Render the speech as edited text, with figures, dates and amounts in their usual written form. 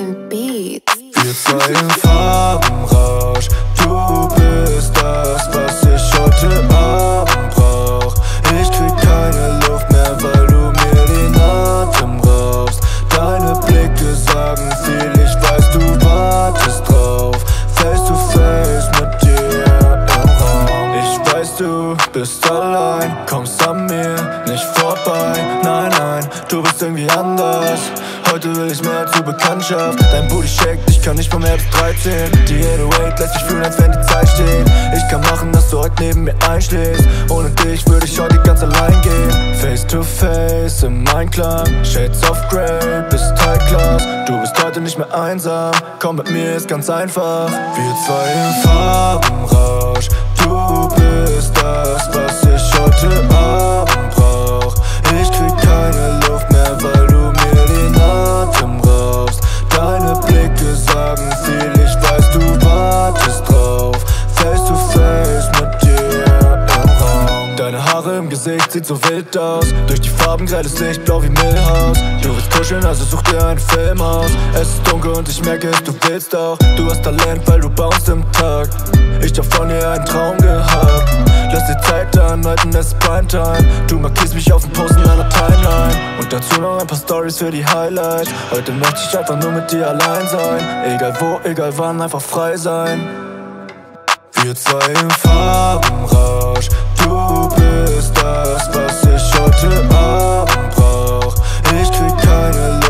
Moving Beats. Wir zwei im Farbenrausch. Du bist das, was ich heute Abend brauch. Ich krieg keine Luft mehr, weil du mir den Atem raubst. Deine Blicke sagen viel, ich weiß, du wartest drauf. Face to face mit dir im Raum. Ich weiß, du bist allein, kommst an mir nicht vorbei. Nein, nein, du bist irgendwie anders. Heute will ich mehr als nur Bekanntschaft. Dein Booty shakt, ich kann nicht vom Herz 13. Die 808 lässt sich fühlen, als wenn die Zeit steht. Ich kann machen, dass du heute neben mir einschläfst. Ohne dich würde ich heute ganz allein gehen. Face to face im Einklang, Shades of Grey, bist High Class. Du bist heute nicht mehr einsam, komm mit mir, ist ganz einfach. Wir zwei im Farbenrausch. Du bist das, was ich heute Abend brauch. Ich krieg keine Luft mehr, weil du mir den Atem raubst. Deine Blicke sagen viel, ich weiß, du wartest drauf. Face to face mit dir im Raum. Deine Haare im Gesicht sieht so wild aus. Durch die Farben grelles Licht, blau wie Milhouse. Du willst kuscheln, also such dir einen Film aus. Es ist dunkel und ich merke es, du willst auch. Du hast Talent, weil du bounce im Tag. Ich hab von dir einen Traum gehabt. Lass dir Zeit anhalten, es ist Primetime. Du markierst mich auf dem Post in einer Timeline. Und dazu noch ein paar Stories für die Highlights. Heute möchte ich einfach nur mit dir allein sein. Egal wo, egal wann, einfach frei sein. Wir zwei im Farbenrausch. Du bist das, was ich heute Abend brauch. Ich krieg keine